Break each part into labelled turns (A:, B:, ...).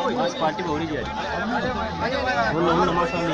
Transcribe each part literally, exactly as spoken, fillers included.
A: आज पार्टी हो रही है वो लोग नमाज नहीं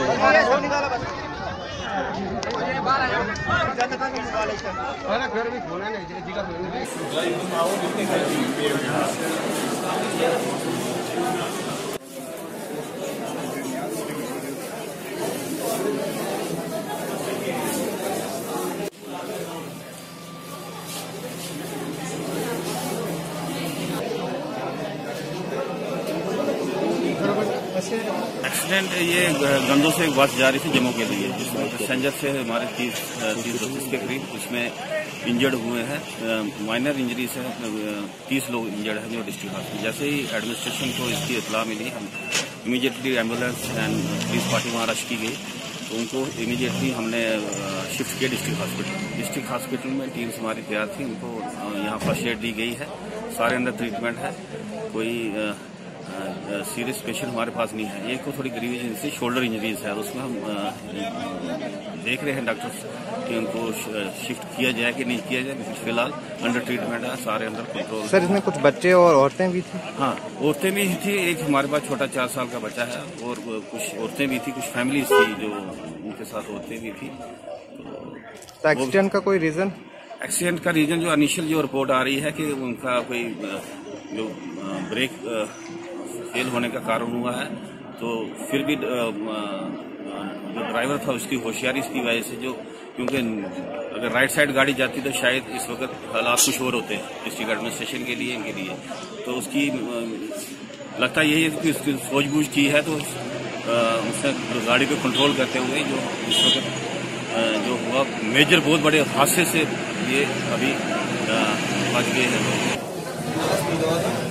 B: एक्सीडेंट ये गंदों से एक बस जा रही थी जम्मू के लिए, जिसमें पैसेंजर से हमारे तीस तीस बत्तीस के करीब उसमें इंजर्ड हुए हैं। माइनर इंजरी से तीस लोग इंजर्ड हैं जो डिस्ट्रिक्ट हॉस्पिटल। जैसे ही एडमिनिस्ट्रेशन को इसकी इतला मिली, हम immediately ambulance and police party वहाँ रश की गई, तो उनको इमीडिएटली हमने शिफ्ट किया डिस्ट्रिक्ट हॉस्पिटल। डिस्ट्रिक्ट हॉस्पिटल में टीम्स हमारी तैयार थी, उनको यहाँ फर्स्ट एड दी गई है, सारे अंदर ट्रीटमेंट है, कोई सीरियस पेशेंट हमारे पास नहीं है। एक को थोड़ी ग्रीवियस इंजरी, शोल्डर इंजरीज है, उसमें हम देख रहे हैं डॉक्टर्स कि उनको शिफ्ट किया जाए कि नहीं किया जाए। फिलहाल अंडर ट्रीटमेंट है, सारे अंडर कंट्रोल।
C: सर, इसमें कुछ बच्चे और औरतें भी थी?
B: हाँ, औरतें भी थी, एक हमारे पास छोटा चार साल का बच्चा है, और कुछ औरतें भी थी, कुछ फैमिलीज थी जो उनके साथ औरतें भी थी।
C: तो एक्सीडेंट का कोई रीजन?
B: एक्सीडेंट का रीजन जो इनिशियल जो रिपोर्ट आ रही है कि उनका कोई जो ब्रेक फेल होने का कारण हुआ है, तो फिर भी जो ड्राइवर था उसकी होशियारी की वजह से, जो क्योंकि अगर राइट साइड गाड़ी जाती तो शायद इस वक्त हालात कुछ और होते डिस्ट्रिक्ट एडमिनिस्ट्रेशन के लिए इनके लिए, तो उसकी लगता यही है कि उसकी सूझबूझ की है, तो उसने गाड़ी को कंट्रोल करते हुए जो इस वक्त जो हुआ मेजर बहुत बड़े हादसे से ये अभी बच गए हैं।